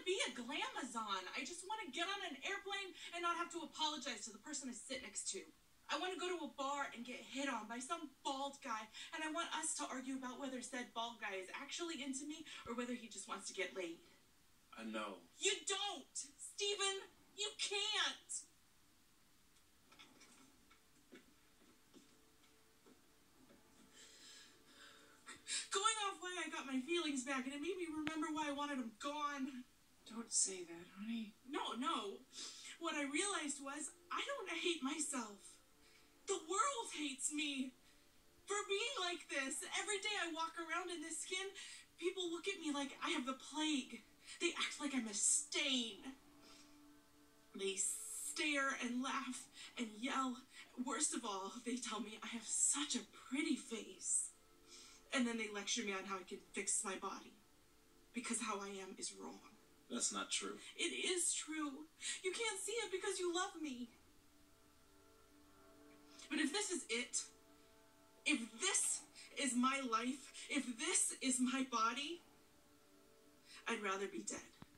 to be a glamazon. I just want to get on an airplane and not have to apologize to the person I sit next to. I want to go to a bar and get hit on by some bald guy, and I want us to argue about whether said bald guy is actually into me or whether he just wants to get laid. I know. You don't! Steven, you can't! Going off why I got my feelings back, and it made me remember why I wanted them gone. Don't say that, honey. No. What I realized was I don't hate myself. The world hates me for being like this. Every day I walk around in this skin, people look at me like I have the plague. They act like I'm a stain. They stare and laugh and yell. Worst of all, they tell me I have such a pretty face. And then they lecture me on how I can fix my body. Because how I am is wrong. That's not true. It is true. You can't see it because you love me. But if this is it, if this is my life, if this is my body, I'd rather be dead.